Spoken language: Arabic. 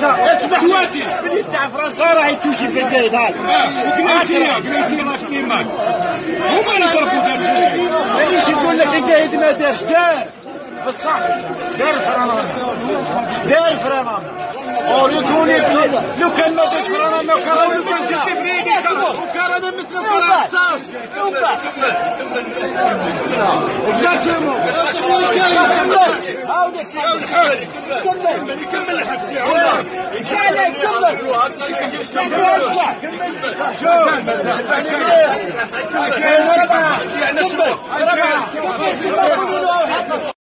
فرنسا اسمح لي بلي تاع فرنسا راه يتوشي في الجيد هاي كنيسيه راه كيما هما اللي ضربوا دارجي مانيش نقول لك الجاهد ما دارش دار بصح دار فرنانا اوريكوني لو كان ما دارش فرنانا وكان مثلك وكان مثلك راه رصاص اكزاكتومون كمل الحبس يا كمل